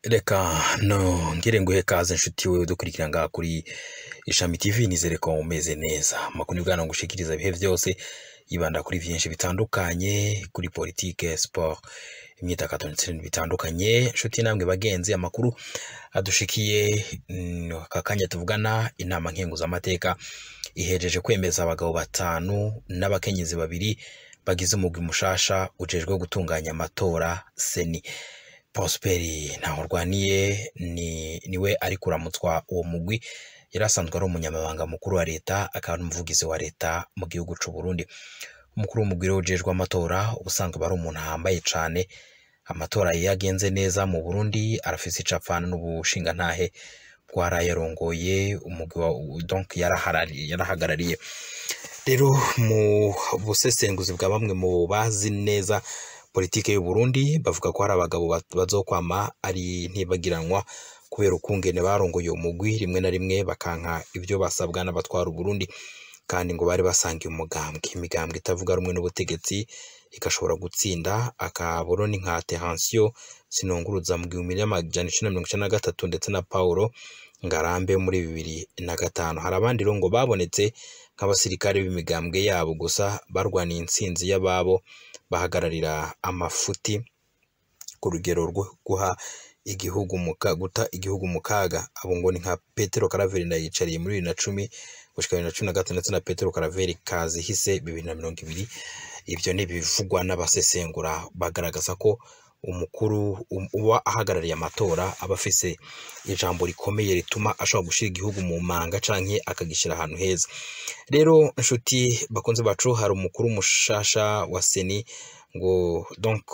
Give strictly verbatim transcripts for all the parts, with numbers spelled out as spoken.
Reka no ngire nguhe kaze nshuti wewe dukurikira ngaha kuri Ishami T V, nizere ko umeze neza. Amakuru y'Ubwana ngushikiriza ibihe byose yibanda kuri byinshi bitandukanye, kuri politike, sport, imyidagaduro ndetse bitandukanye. Nshuti namwe bagenzi, amakuru adushikiye aka kanya tuvugana, inama nkenguza amateka ihejeje kwemeza abagabo batanu n'abakenyezi babiri bagize umugwi mushasha ujejwe gutunganya amatora seni. Prosperi Ntahorwaniye ni niwe ari kuramutswa uwo mugwi, yarasanzwe ari umunyamabanga mukuru wa leta akaba n'umuvugizi wa leta mu gihugu c'u Burundi. Umukuru w'umugwi ujejwe amatora ubusanzwe bari umuntu ahambaye cane. Amatora yagenze neza mu Burundi, arafise icapfana n'ubushinga ntahe bwarayarongoye umugwi, donc yaraharari yarahagarariye. Rero mu busesenguzi bwa bamwe mu bazi neza politike y'u Burundi, bavuga ko hari abagabo bazokwama ari ntibagiranwa kubera ukungene barongoye umugwi, rimwe na rimwe bakanka ibyo basabwa n'abatwara u Burundi, kandi ngo bari basangiye umugambwe imigambwe itavuga rumwe n'ubutegetsi igashobora gutsinda. Akaboroni nka Terensio Sinunguruza mu gihumbi n'amajana icenda na mirongo icenda na gatatu ndetse na Paulo Ngarambe muri bibiri na gatanu. Hari abandi rero ngo babonetse nk'abasirikare b'imigambwe yabo gusa barwaniye intsinzi y'ababo bahagararira amafuti ku rugero rwo guha igihugu muka guta igihugu mukaga. Abo ngo ni nka Petero Karaveri ndayicariye muri bibiri na cumi gushika bibiri na cumi na gatanu ndetse na Petero Karaveri Kazihise bibiri na mirongo ibiri. Ibyo ni bivugwa n'abasesengura, bagaragaza ko umukuru uwa ahagarariye amatora aba afise ijambo rikomeye rituma ashobora gushira igihugu mu manga canke akagishira ahantu heza. Rero nshuti bakunze bacu, hari umukuru mushasha wa seni ngo donc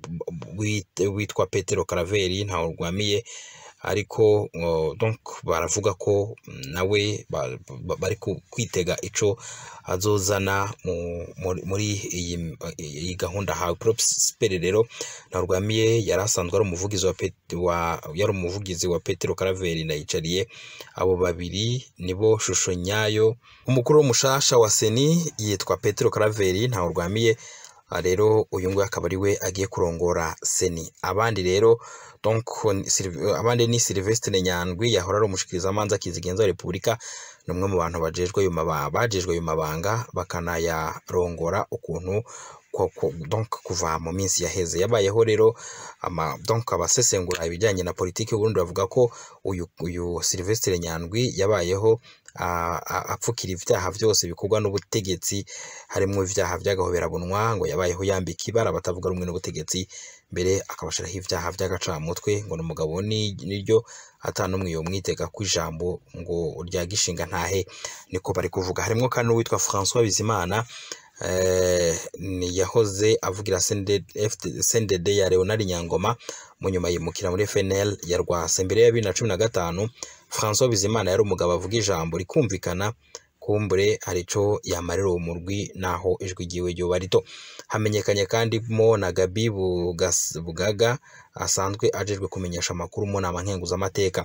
witwa Petero Karaveri Ntahorwamiye, ariko donc baravuga ko nawe bari kwitega ico azozana muri iyi gahunda ha Prosperi. Rero Ntahorwamiye yarasanzwe ari umuvugizi wa yari umuvugizi wa Petero Karaveri ndayicariye. Abo babiri nibo shusho nyayo. Umukuru mushasha wa seni yitwa Petero Karaveri Ntahorwamiye. Rero uyu nguyu akaba ari we agiye kurongora seni. Abandi rero donc abandi ni Sylvestre Nyandwi, yahora ari umushikiriza amanza kizigenza wa Republika, numwe mu bantu bajejwe ayo mabanga bajejwe ayo mabanga bakanayarongora ukuntu donc kuva mu minsi yaheze yabayeho. Rero ama donc abasesengura ibijyanye na politiki y'u Burundi bavuga ko uyu uyu Sylvestre Nyandwi yabayeho apfukira ivyaha byose bikorwa n'ubutegetsi, harimo ivyaha by'agahoberabunwa, ngo yabayeho yambika ibara batavuga rumwe n'ubutegetsi, mbere akabashiraho ivyaha by'agacamutwe, ngo n'umugabo ni niryo atanumwe yo mwitega ku ijambo ngo rya gishinga ntahe, niko bari kuvuga. Harimo kandi uwitwa François Bizimana, eh ni yahoze avugira C N D D ya Leonard Nyangoma, mu nyuma yimukira muri F N L ya Rwasa. Mbere ya bibiri na cumi na gatanu François Bizimana yari umugabo avuga ijambo rikumvikana, kumbure hari ico yamarira uwo murwi naho ijwi giwe ryo barito. Hamenyekanye kandi mo na Gabi Bugaga asanzwe ajejwe kumenyesha amakuru mu nama nkenguza amateka.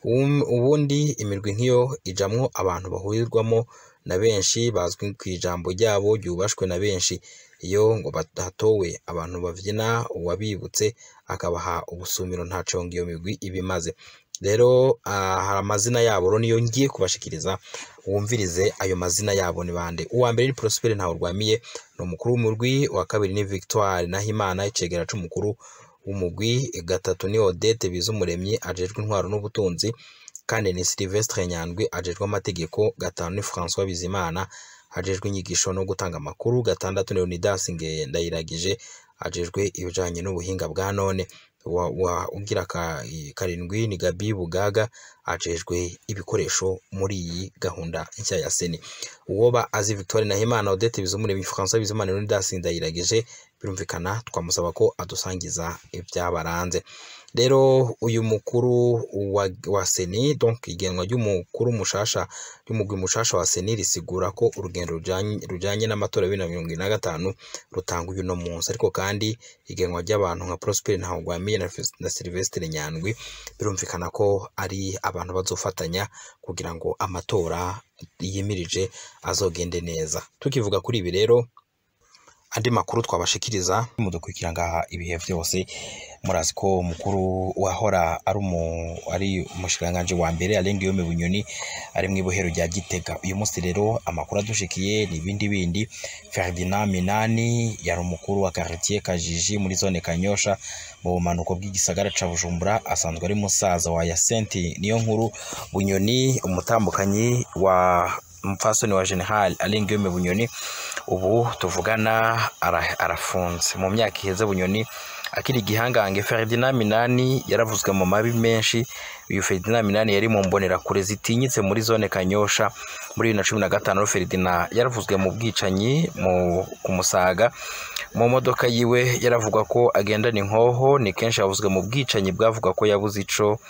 Ubundi imirwi nkiyo ijamwo abantu bahurirwamo na benshi, bazwi ku ijambo ryabo ryubashwe na benshi. Iyo ngo batatowe abantu bavyina uwabibutse akabaha ubusumiro ntaco ngiyo migwi ibimaze. Rero uh, hari amazina yabo ro niyo ngiye kubashikiriza, wumvirize ayo mazina yabo ni bande. Uwa mbere ni Prosperi Ntahorwamiye, no mukuru w'umurwi. Wa kabiri ni Victoire Nahimana, icegera c'umukuru w'umugwi. Gatatu ni Odette Bizumuremyi, ajejwe intwaro n'ubutunzi. Kandi ni Sylvestre Nyandwi, ajejwe amategeko. Gatanu ni François Bizimana, ajejwe inyigisho no gutanga amakuru. Gatandatu ni Leonidas Ndayiragije, ajejwe ibijanye n'ubuhinga bwa none. wa, wa ugira ka karindwi ni Gabi Bugaga, ajejwe ibikoresho muri iyi gahunda nshya ya seni. Uwoba azi Victoire Nahimana, Odette Bizumuremyi, François Bizimana, Leonidas Ndayiragije, birumvikana twamusaba ko adusangiza ibyabaranze. Rero uyu mukuru wa, wa seni, donc igenwa ry'umukuru mushasha y'umugwi mushasha wa seni risigura ko urugendo rujanye rujanye n'amatora ya bibiri na mirongo ine na gatanu rutanga uyu no munsi. Ariko kandi igenwa ry'abantu nka Prosperi Ntahorwamiye na, na Sylvestre Nyandwi birumvikana ko ari abantu bazofatanya kugira ngo amatora yimirije azogende neza. Tukivuga kuri ibi rero, andi makuru twabashikiriza mudukurikira ngaha ibihe vyose. Murazi ko mukuru wahora ari umu ari umushikiranganje wa mbere Alain Guillaume Bunyoni ari mwibohero rya Gitega. Uyu munsi rero amakuru adushikiye ni bindi bindi. Ferdinand Minani yari umukuru wa quartier Kajiji muri zone Kanyosha mu bumanuko bw'igisagara ca Bujumbura, asanzwe ari musaza wa Yasenti niyo nkuru Bunyoni, umutambukanyi wa umupfasoni wa General Alain Guillaume Bunyoni. Ubu tuvugana arafunze. Mu myaka iheze Bunyoni akiri gihangange, Ferdinand Minani yaravuzwe mu mabi menshi. Uyu Ferdinand Minani yari mu mbonera kure zitinyitse muri zone Kanyosha muri bibiri na cumi na gatanu. Ferdinand yaravuzwe mu bwicanyi mu kumusaga mu modoka yiwe, yaravugwa ko agendana inkoho. Ni kenshi yavuzwe mu bwicanyi bwavuga ko yabuze ico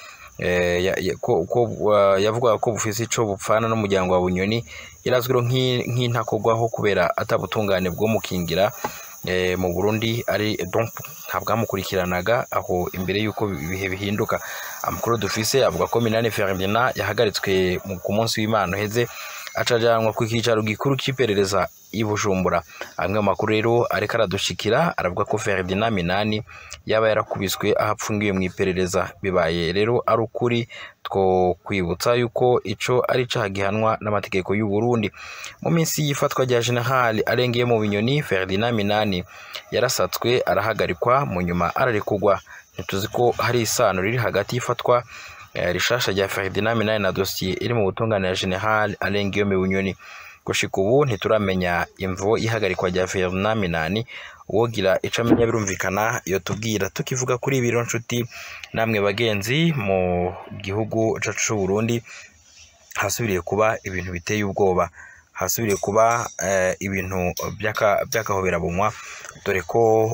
yavuga ko bufise ico bupfana n'umuryango wa Bunyoni. Yarazwiro nk'intakogwaho kubera atabutungane bwo mukingira mu Burundi, ari donc ntabwamukurikiranaga aho imbere yuko ibihe bihinduka. Amakuru dufise avuga ko Minani Ferdinand yahagaritswe ku munsi w'Imana heze, acajanwa ku kicaro gikuru cy'iperereza i Bujumbura. Amwe makuru rero ariko aradushikira aravuga ko Ferdinand Minani yaba yarakubiswe ahapfungiwe mu iperereza. Bibaye rero ari ukuri, two kwibutsa yuko ico ari cagihanwa n'amategeko y'u Burundi. Mu minsi yifatwa rya General Alain Guillaume Bunyoni, Ferdinand Minani yarasatswe arahagarikwa, mu nyuma ararekugwa. Ntituzi ko hari isano riri hagati yifatwa rishasha rya Ferdinand Minani na dossier iri mu butungane ya General Alain Guillaume Bunyoni. Gushika ubu ntituramenya imvo ihagarikwa rya Ferdinand Minani. Uwogira icamenya birumvikana yo tubwira. Tukivuga kuri ibiro nshuti namwe bagenzi, mu gihugu cacu c'u Burundi hasubiriye kuba ibintu biteye ubwoba, hasubiriye kuba eh, ibintu byaka byakahobera bumwa, dore ko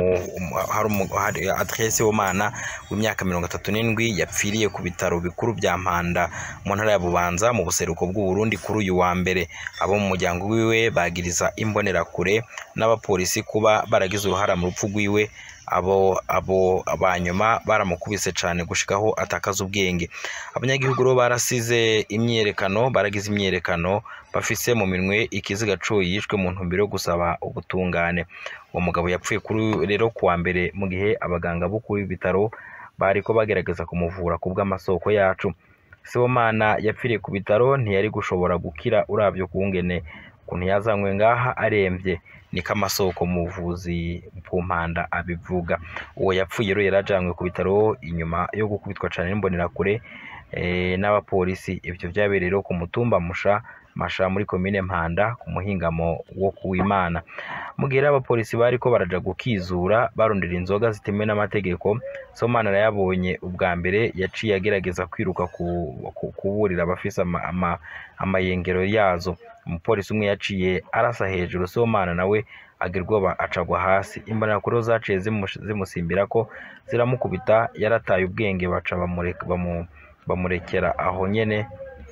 hari adresse w'umana w'imyaka mirongo itatu n'indwi yapfiriye ku bitaro bikuru bya Mpanda mu ntara ya Bubanza mu buseruko bw'u Burundi kuri uyu wa mbere. Abo mu muryango wiwe bagiriza imbonera kure n'abapolisi kuba baragize uruhara mu rupfu rwiwe. Abo abo abanyuma baramukubise cyane gushikaho atakaza ubwenge. Abanyagihugu ro barasize imyerekano, baragize imyerekano bafise mu minwe ikiziga co yishwe mu ntumbero yo gusaba ubutungane. Uwo mugabo yapfuye kuri rero kuwa mbere, mu gihe abaganga bo kuri bitaro bariko bagerageza kumuvura kubwa amasoko yacu. Sibomana yapfiriye ku bitaro, ntiyari gushobora gukira uravyo kungene kuntu yazanywe ngaha aremvye, niko amasoko muvuzi ku Mpanda abivuga. Uwo yapfuye rero yarajanywe ku bitaro inyuma yo gukubitwa cyane n'imbonera kure eh, n'abapolisi. Ivyo byabereye ku mutumba musha masha muri komine Mpanda ku muhingamo wo kuw'Imana. Mugira abapolisi bariko baraja gukizura barondera inzoga zitemewe n'amategeko. Somana yabonye ubwa mbere yaciye agerageza kwiruka kuburira abafisa ama amayengero yazo. Umupolisi umwe yaciye arasa hejuru, Somana nawe agirwa acagwa hasi. Imbona kuro zaciye zimusimbira ko ziramukubita, yarataye ubwenge baca bamureka bamurekera aho nyene.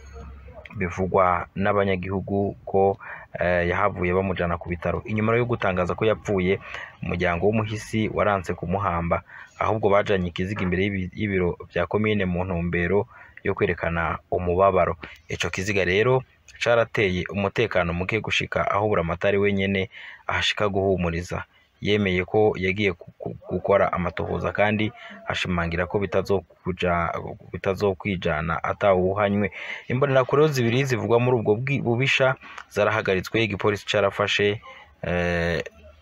Bivugwa n'abanyagihugu ko eh, yahavuye bamujana ku bitaro. Inyuma yo gutangaza ko yapfuye, umuryango w'umuhisi waranse kumuhamba, ahubwo bajanye ikiziga imbere y'ibiro bya komine mu ntumbero yo kwerekana umubabaro. Ico kiziga rero carateye umutekano muke gushika aho Buramatari wenyene ahashika guhumuriza. Yemeye ko yagiye gukora amatohoza kandi ashimangira ko bitazokuja bitazokwijana atawuhanywe. Imbonera kure zibiri zivugwa muri ubwo bubisha zarahagaritswe. Igipolisi carafashe eh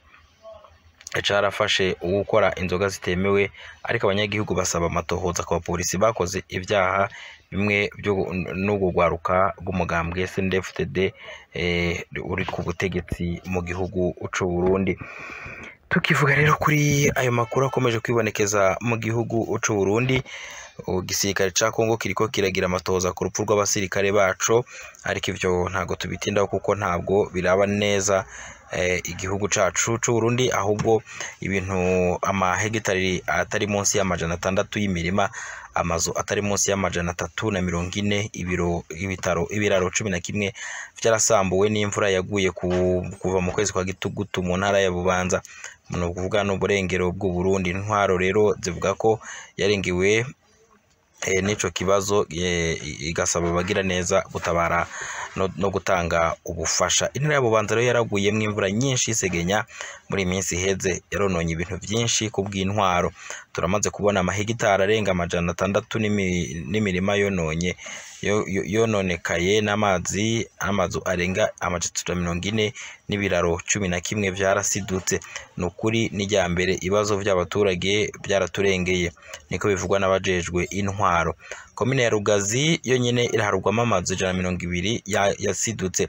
carafashe ugukora inzoga zitemewe, ariko abanyagihugu basaba amatohoza ku bapolisi bakoze ibyaha bimwe byo no gugwaruka bw'umugambwe S N D F D eh uri ku butegetsi mu gihugu c'u Burundi. Tukivuga rero kuri ayo makuru akomeje kwibonekeza mu gihugu c'u Burundi, igisirikare ca Kongo kiriko kiragira amatohoza ku rupfu rw'abasirikare bacu, ariko ivyo ntago tubitindaho kuko ntabwo biraba neza eh, igihugu cacu c'u Burundi, ahubwo ibintu amahegitari atari munsi y'amajana atandatu y'imirima, amazu atari munsi y'amajana atatu na mirongo ine, ibiro ibitaro ibiraro cumi na kimwe vyarasambuwe n'imvura yaguye kuva mu kwezi kwa Gitugutu mu ntara ya Bubanza, no kuvuga no burengero bw'u Burundi. Intwaro rero zivuga ko yarengewe eh, n'ico kibazo eh, igasaba abagira neza gutabara no, no gutanga ubufasha. Intara ya Bubanza rero yaraguyemwo imvura nyinshi isegenya muri iyi minsi iheze, yarononye ibintu byinshi ku bw'intwaro. Turamaze kubona amahegitari arenga amajana atandatu n'imi- n'imirima yononye yo- yo- yononekaye n'amazi amazu arenga amajana mirongo ine n'ibiraro cumi na kimwe vyarasidutse. Nukuri n'ijyambere ibibazo by'abaturage byaraturengeye, niko bivugwa n'abajejwe intwaro. Komine ya Rugazi yo nyene iraharugwamo amazu ijana na mirongo ibiri ya- yasidutse.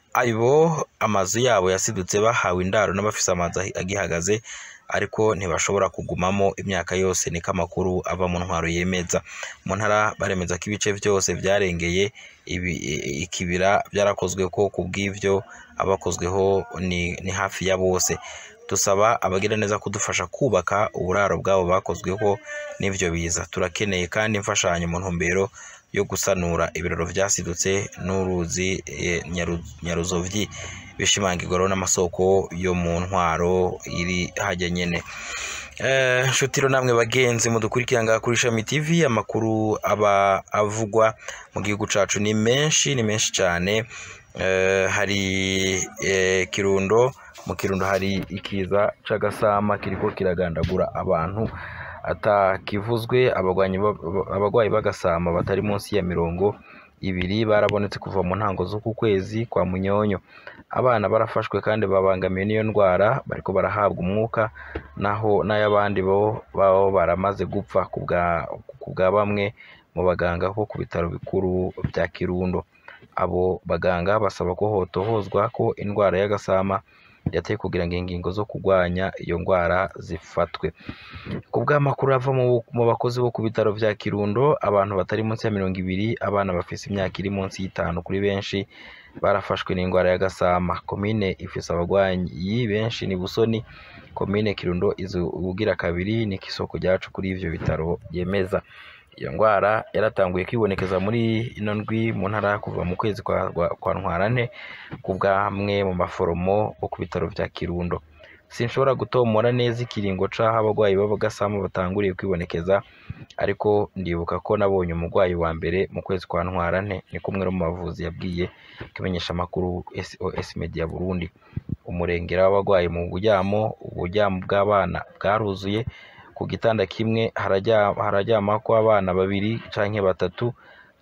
Abo amazu yabo yasidutse bahawe indaro n'abafise amazu ahi- agihagaze, ariko ntibashobora kugumamo imyaka yose, niko amakuru ava mu ntwaro yemeza. Mu ntara baremeza ko ibice vyose vyarengeye ibi, i- ikibira byarakozwe ko kubw'ivyo abakozweho ni, ni hafi ya bose. Dusaba abagira neza kudufasha kubaka uburaro bwabo bakozweho n'ivyo biza. Turakeneye kandi imfashanyo mu ntumbero yo gusanura ibiraro vyasidutse n'uruzi eh, Nyaru- Nyaruzovyi, bishimangirwa n'amasoko yo mu ntwaro iri hajya nyene. Eh, Nshutiro namwe bagenzi mudukurikira ngaha kuri Ishami T V, amakuru aba avugwa mu gihugu cacu ni menshi ni menshi cyane. Eh, hari eh, Kirundo, mu Kirundo hari ikiza c'agasama kiriko kiragandagura abantu atakivuzwe. Abagwanyi ba- ba- abagwayi b'agasama batari munsi ya mirongo ibiri barabonetse kuva mu ntango z'uku kwezi kwa Munyonyo. Abana barafashwe kandi babangamiwe n'iyo ndwara, bariko barahabwa umwuka, naho n'ayabandi bo babo baramaze gupfa kubwa kubwa bamwe mu baganga bo ku bitaro bikuru bya Kirundo. Abo baganga basaba ko hotohozwa ko indwara y'agasama yateye kugira ngo ingingo zo kurwanya iyo ndwara zifatwe. Ku bw'amakuru ava mu mu bakozi bo ku bitaro vya Kirundo, abantu batari munsi ya mirongo ibiri, abana bafise imyaka iri munsi y'itanu kuri benshi barafashwe n'indwara y'agasama. Komine ifise abagwanyi benshi ni Busoni. Komine Kirundo izi ubugira kabiri ni kisoko ryacu kuri ivyo bitaro yemeza. Iyo ndwara yaratanguye kwibonekeza muri ino ndwi mu ntara kuva mu kwezi kwa, kwa, kwa Ntwarante ku bw'amwe mu maforomo bo ku bitaro vya Kirundo. Sinshobora gutomora neza ikiringo c'aho abagwayi b'agasama batanguriye kwibonekeza, ariko ndibuka ko nabonye umugwayi wa mbere mu kwezi kwa Ntwarante, ni kumwe no mu bavuzi yabwiye kimenyesha makuru S O S Media Burundi. Umurengera w'abagwayi mu buryamo, uburyamo bw'abana bwaruzuye, ku gitanda kimwe harajya harajyama ko abana babiri canke batatu,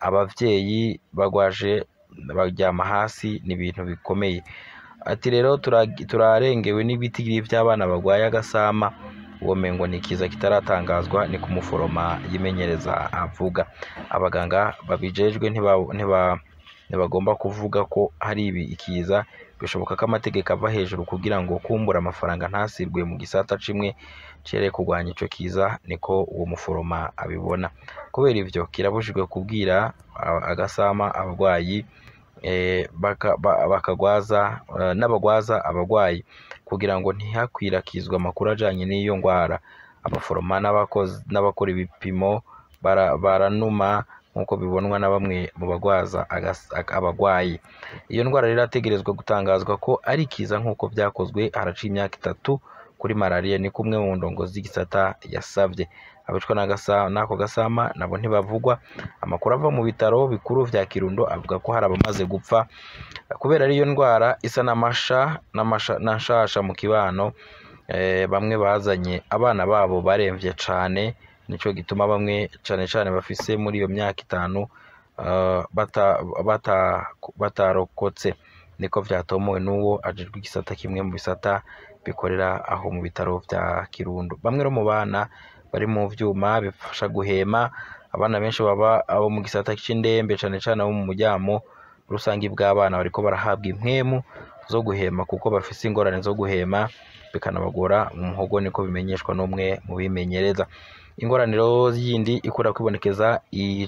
abavyeyi bagwaje baryama hasi, ni ibintu bikomeye. Ati rero tura- turarengewe n'ibiti by'abana bagwaye agasama, uwo mengo ni kiza kitaratangazwa, ni kumuforoma yimenyereza avuga. Abaganga babijejwe ntiba ntiba ntibagomba kuvuga ko hari ibi ikiza, bishoboka ko amategeko ava hejuru kugira ngo kumbura amafaranga ntasirwe mu gisata cimwe cere kurwanya ico kiza, niko uwo muforoma abibona. Kubera ivyo kirabujijwe kubwira a- agasama abagwayi eh, baka- ba- bakagwaza eh, n'abagwaza abagwayi kugira ngo ntihakwirakizwe amakuru ajanye n'iyo ndwara. Abaforoma n'abakozi n'abakora ibipimo bara- baranuma nk'uko bibonwa na bamwe mu bagwaza agas- abagwayi. Iyo ndwara rero irategerezwa gutangazwa ko ari kiza nk'uko byakozwe haraca imyaka itatu kuri malaria, ni kumwe mu ndongozi z'igisata yasavye. Abicwa n'agasa- n'ako gasama nabo ntibavugwa. Amakuru ava mu bitaro bikuru vya Kirundo avuga ko hari abamaze gupfa kubera ariyo ndwara isa n'amasha n'amasha na nshasha mu kibano. Eh, bamwe bazanye abana babo baremvye cane, nico gituma bamwe cane cane bafise muri iyo myaka itanu uh, bata, bata, batarokotse, niko vyatomowe n'uwo ajejwe igisata kimwe mu bisata bikorera aho mu bitaro vya Kirundo. Bamwe no mu bana bari mu vyuma bifasha guhema, abana benshi baba abo mu gisata c'indembe cane cane abo mu mujyamo rusangi bw'abana bariko barahabwa impwemu zo guhema kuko bafise ingorane zo guhema bikanabagora mu muhogo, niko bimenyeshwa n'umwe mu bimenyereza. Ingorane yindi ikora kwibonekeza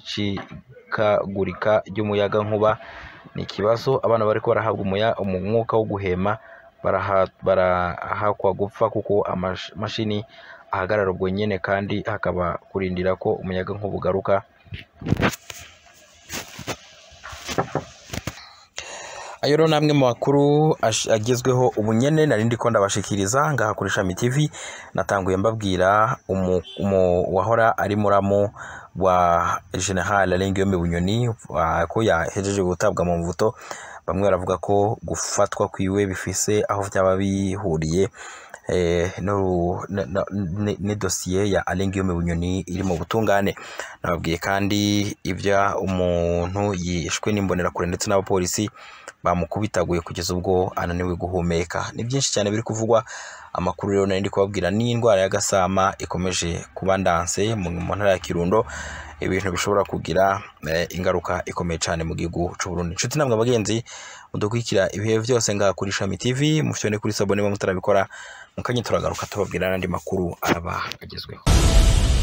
icikagurika ry'umuyaga nkuba, ni ikibazo. Abana bariko barahabwa umuya umwuka wo guhema barahakwa gupfa kuko amashini ahagarara ubwo nyene, kandi hakaba kurindira ko umuyaga nkuba ugaruka. Ayo rero namwe mu makuru agezweho ubunyene nari ndiko ndabashikiriza ngaha kuri Shami T V. Natanguye mbabwira umu, umu wahora ari muramu wa General Alenguiyome Bunyoni ko yahejeje gutabwa mu mvuto. Bamwe baravuga ko gufatwa kwiwe bifise aho vyaba bihuriye eh no ni dossier ya Alenguiyome Bunyoni iri mu butungane. Nababwiye kandi ivya umuntu yishwe n'imbonera kure ndetse n'abapolisi bamukubitaguye kugeza ubwo ananiwe guhumeka. Ni byinshi cyane biri kuvugwa. Amakuru rero nari ndi kubabwira ni indwara ya gasama ikomeje kuba ndanse mu ntara ya Kirundo, ibintu bishobora kugira eh, ingaruka ikomeye cyane mu gihugu cy'u Burundi. Nshuti namwe abagenzi mudukwikira ibihe byose ngaha kuri Shami T V, mufyone kuri sabone mutarabikora, mukanye turagaruka tubabwira n'andi makuru araba agezweho.